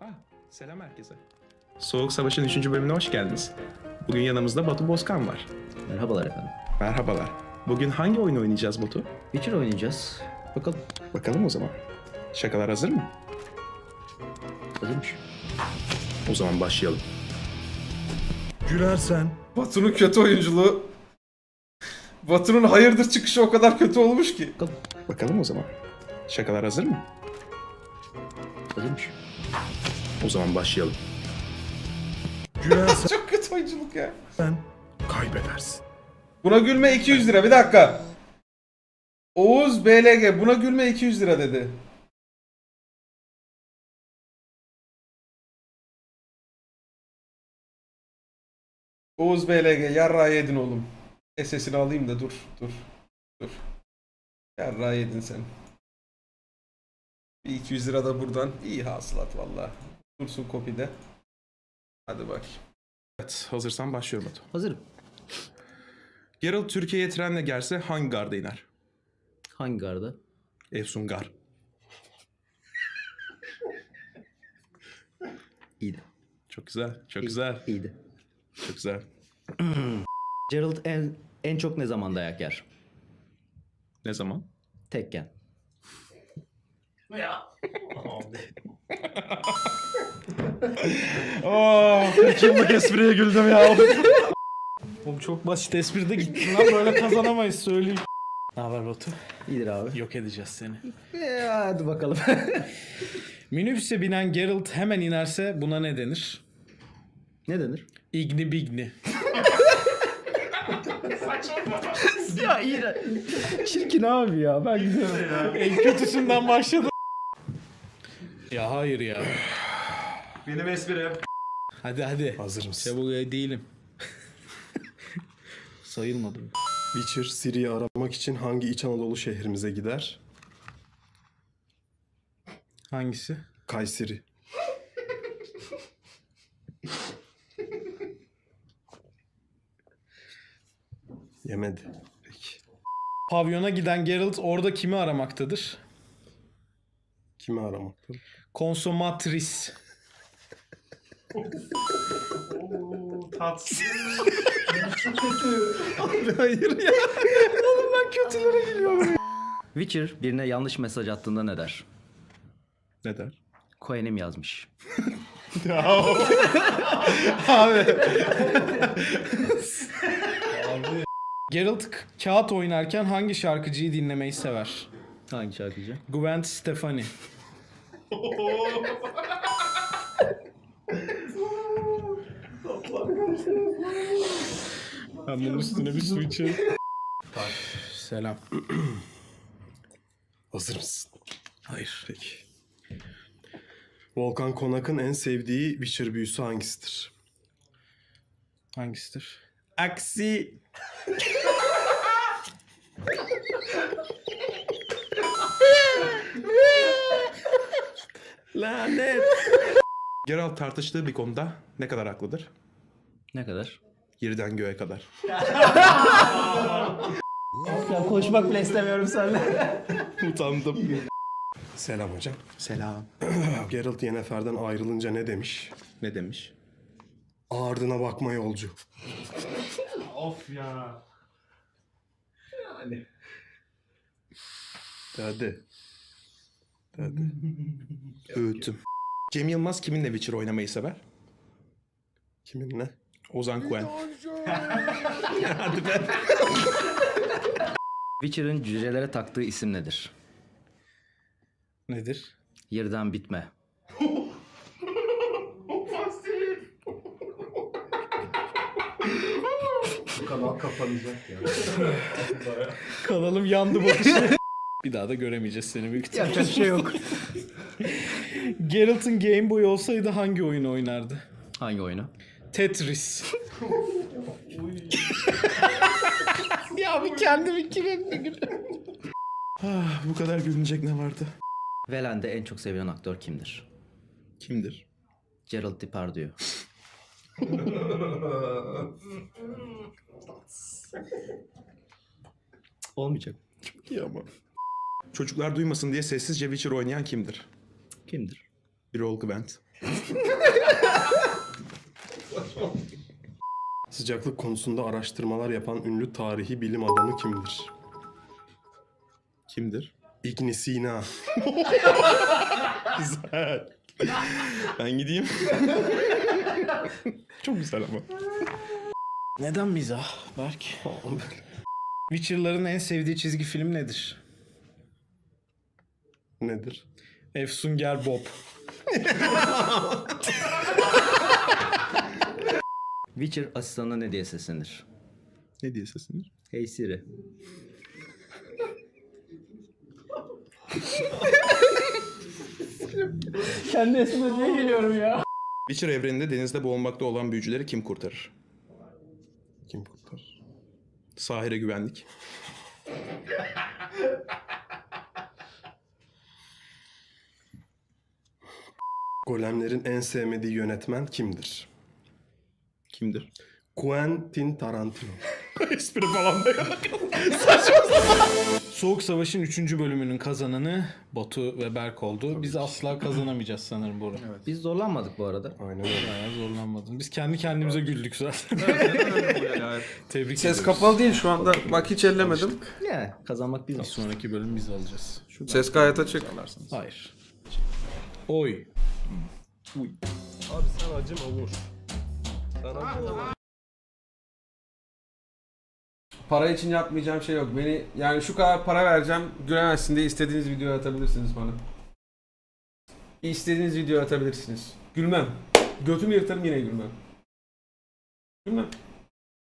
Selam herkese. Soğuk Savaş'ın 3. bölümüne hoş geldiniz. Bugün yanımızda Batu Bozkan var. Merhabalar efendim. Merhabalar. Bugün hangi oyunu oynayacağız Batu? Witcher oynayacağız. Bakalım. Bakalım o zaman. Şakalar hazır mı? Hazırmış. O zaman başlayalım. Gülersen. Batu'nun kötü oyunculuğu. Batu'nun hayırdır çıkışı o kadar kötü olmuş ki. Bakalım. Bakalım o zaman. Şakalar hazır mı? Hazırmış. O zaman başlayalım. Gülersen. Çok kötü oyunculuk ya. Kaybedersin. Buna gülme 200 lira. Bir dakika. Oğuz BLG buna gülme 200 lira dedi. Oğuz BLG yarrağı yedin oğlum. SS'ini alayım da dur. Yarrağı yedin sen. Bir 200 lira da buradan. İyi hasılat valla. Dursun kopide. Hadi bak. Evet, hazırsan başlıyorum Batu. Hazırım. Geralt Türkiye'ye trenle gelse hangi garda iner? Hangi garda? Efsun Gar. İyiydi. Çok güzel, çok güzel, İyiydi. çok güzel. Geralt en çok ne zaman dayak yer? Ne zaman? Tekken. Kaç yıllık espriye güldüm ya. Oğlum çok basit espride gittin lan, böyle kazanamayız söyleyeyim. Ne haber Batu? İyidir abi. Yok edeceğiz seni. Hadi bakalım. Minibüse binen Geralt hemen inerse buna ne denir? Ne denir? İgni bigni. Ya iyi. Çirkin abi ya. Ben gidiyorum. En kötüsünden başladım. Ya hayır ya. Benim esprim. Hadi. Hazır mısın? Çabuk değilim. Sayılmadı. Witcher Ciri'yi aramak için hangi İç Anadolu şehrimize gider? Hangisi? Kayseri. Yemedi. Peki. Pavyona giden Geralt orada kimi aramaktadır? Kimi aramaktadır? Konsomatris. Hayır ya. Witcher birine yanlış mesaj attığında ne der? Ne der? Cohen'im yazmış. Geralt kağıt oynarken hangi şarkıcıyı dinlemeyi sever? Hangi şarkıcı? Gwen Stefani. Ben bunun üstüne bir su içeyim. Selam. Hazır mısın? Hayır. Peki. Volkan Konak'ın en sevdiği Witcher büyüsü hangisidir? Hangisidir? Aksi. Lanet. Geralt tartıştığı bir konuda ne kadar haklıdır? Ne kadar? Yerden göğe kadar. Ya konuşmak bile istemiyorum seninle. Utandım. Selam hocam. Selam. Geralt Yennefer'den ayrılınca ne demiş? Ne demiş? Ardına bakma yolcu. Of ya. Hadi. Öğütüm. Cem Yılmaz kiminle Witcher oynamayı sever? Kiminle? Ozan Kuen. Witcher'ın cücelere taktığı isim nedir? Nedir? Yerden bitme. Kanalım yandı bakışı. Bir daha da göremeyeceğiz seni büyük ihtimalle. Yapacak bir şey yok. Geralt'ın Game Boy olsaydı hangi oyunu oynardı? Hangi oyunu? Tetris. Ya bir kendimi kiretle Bu kadar gülünecek ne vardı? Velen'de en çok sevilen aktör kimdir? Kimdir? Geralt Depardieu. Olmayacak. İyi ama. Çocuklar duymasın diye sessizce Witcher oynayan kimdir? Kimdir? Birol Gwent. Sıcaklık konusunda araştırmalar yapan ünlü tarihi bilim adamı kimdir? Kimdir? İbn Sina. Güzel. Ben gideyim. Çok güzel ama. Neden mizah Berk? Witcher'ların en sevdiği çizgi film nedir? Nedir? Efsunger Bob. Witcher asistanına ne diye seslenir? Ne diye seslenir? Hey Siri. Kendi esime niye geliyorum ya? Witcher evreninde denizde boğulmakta olan büyücüleri kim kurtarır? Kim kurtarır? Sahire güvenlik. Golemlerin en sevmediği yönetmen kimdir? Kimdir? Quentin Tarantino. Espri falan da yok. Soğuk Savaş'ın 3. bölümünün kazananı Batu ve Berk oldu. Biz asla kazanamayacağız sanırım Bora. Evet. Biz zorlanmadık bu arada. Aynen öyle. Bayağı zorlanmadın. Biz kendi kendimize güldük zaten. Tebrik Ses ediyoruz. kapalı değil şu anda. Bak hiç ellemedim. Ya kazanmak Bir biz. sonraki bölüm biz alacağız. Ses gayet açık. Hayır. Oy. Abi sen acıma vur. Para için yapmayacağım şey yok. Beni yani şu kadar para vereceğim. Gülemezsin diye istediğiniz videoyu atabilirsiniz bana. İstediğiniz videoyu atabilirsiniz. Gülmem. Götümü yırtarım yine gülmem. Gülmem.